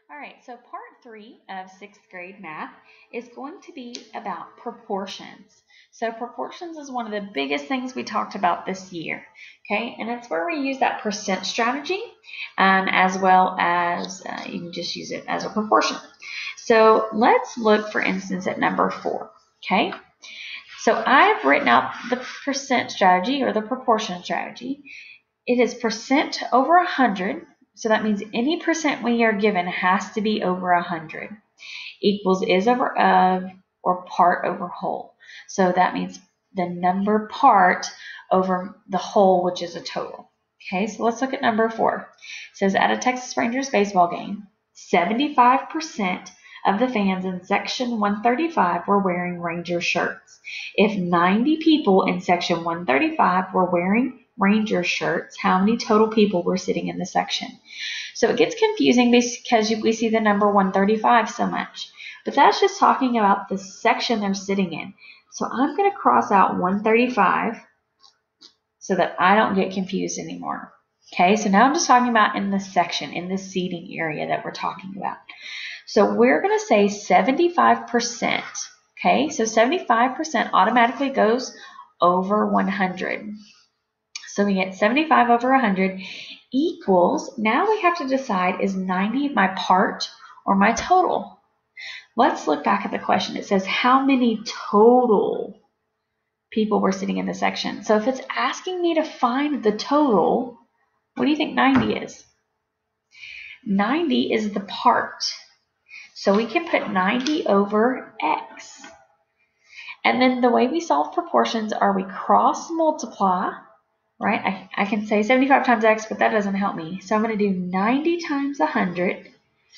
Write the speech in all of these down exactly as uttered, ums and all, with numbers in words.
All right, so part three of sixth grade math is going to be about proportions. So proportions is one of the biggest things we talked about this year, okay? And it's where we use that percent strategy um, as well as uh, you can just use it as a proportion. So let's look, for instance, at number four, okay? So I've written out the percent strategy or the proportion strategy. It is percent over one hundred. So that means any percent we are given has to be over one hundred. Equals is over of or part over whole. So that means the number part over the whole, which is a total. Okay, so let's look at number four. It says at a Texas Rangers baseball game, seventy-five percent of the fans in section one thirty-five were wearing Ranger shirts. If ninety people in section one thirty-five were wearing Ranger shirts, how many total people were sitting in the section? So it gets confusing because we see the number one thirty-five so much. But that's just talking about the section they're sitting in. So I'm going to cross out one thirty-five so that I don't get confused anymore. Okay, so now I'm just talking about in the section, in the seating area that we're talking about. So we're going to say seventy-five percent. Okay, so seventy-five percent automatically goes over one hundred. So we get seventy-five over one hundred equals, now we have to decide, is ninety my part or my total? Let's look back at the question. It says how many total people were sitting in the section. So if it's asking me to find the total, what do you think ninety is? ninety is the part. So we can put ninety over x. And then the way we solve proportions are we cross multiply. Right, I, I can say seventy-five times x, but that doesn't help me. So I'm going to do ninety times one hundred.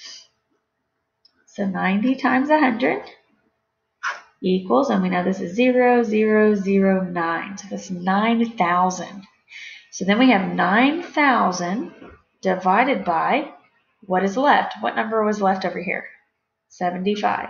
So ninety times one hundred equals, and we know this is zero, zero, zero, nine. So that's nine thousand. So then we have nine thousand divided by what is left. What number was left over here? seventy-five.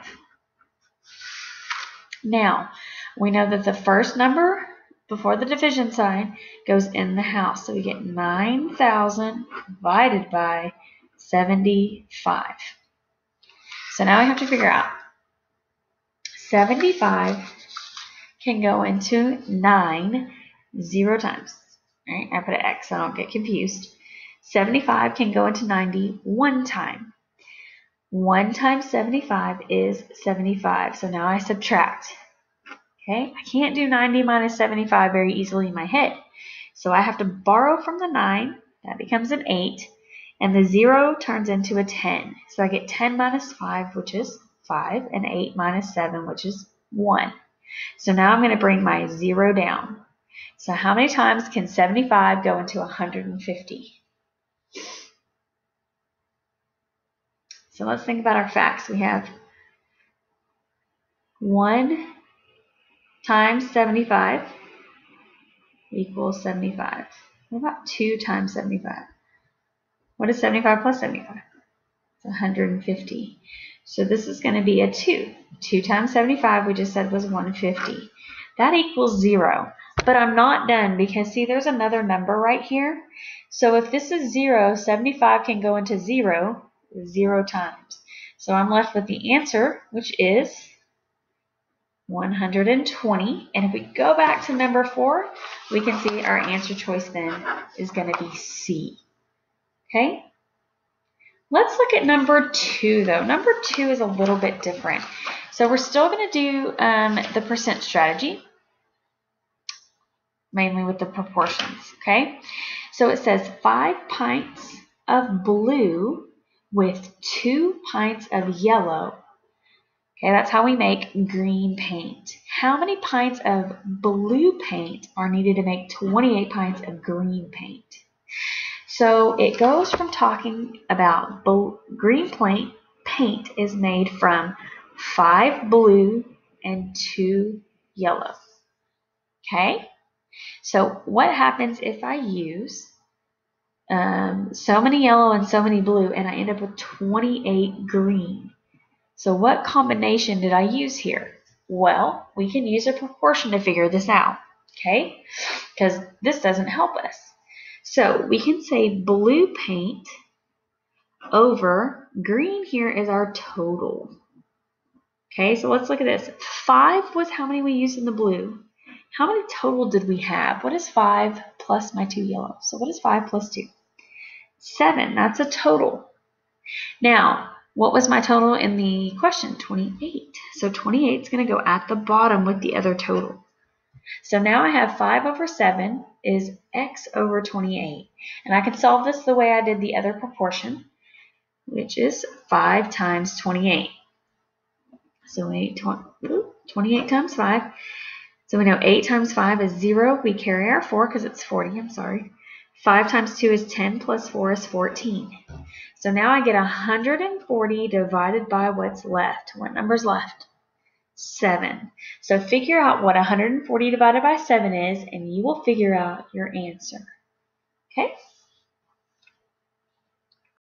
Now, we know that the first number before the division sign goes in the house. So we get nine thousand divided by seventy-five. So now we have to figure out seventy-five can go into nine zero times. All right, I put an X so I don't get confused. seventy-five can go into ninety one time. one times seventy-five is seventy-five. So now I subtract. Okay, I can't do ninety minus seventy-five very easily in my head. So I have to borrow from the nine. That becomes an eight. And the zero turns into a ten. So I get ten minus five, which is five, and eight minus seven, which is one. So now I'm going to bring my zero down. So how many times can seventy-five go into one hundred fifty? So let's think about our facts. We have one times seventy-five equals seventy-five. What about two times seventy-five? What is seventy-five plus seventy-five? It's one hundred fifty. So this is going to be a two. two times seventy-five we just said was one hundred fifty. That equals zero. But I'm not done because, see, there's another number right here. So if this is zero, seventy-five can go into zero zero times. So I'm left with the answer, which is one hundred twenty. And if we go back to number four, we can see our answer choice then is going to be C. Okay? Let's look at number two, though. Number two is a little bit different. So we're still going to do um, the percent strategy, mainly with the proportions. Okay? So it says five pints of blue with two pints of yellow. Okay, that's how we make green paint. How many pints of blue paint are needed to make twenty-eight pints of green paint? So it goes from talking about green paint, paint is made from five blue and two yellow. Okay, so what happens if I use um, so many yellow and so many blue and I end up with twenty-eight green? So what combination did I use here? Well, we can use a proportion to figure this out, okay? Because this doesn't help us. So we can say blue paint over, green here is our total. Okay, so let's look at this. five was how many we used in the blue. How many total did we have? What is five plus my two yellow? So what is five plus two? seven, that's a total. Now, what was my total in the question? twenty-eight. So twenty-eight is going to go at the bottom with the other total. So now I have five over seven is x over twenty-eight. And I can solve this the way I did the other proportion, which is five times twenty-eight. So eight, twenty-eight times five. So we know eight times five is zero. We carry our four because it's forty. I'm sorry. five times two is ten plus four is fourteen. So now I get one hundred forty divided by what's left. What number's left? seven. So figure out what one hundred forty divided by seven is, and you will figure out your answer. Okay?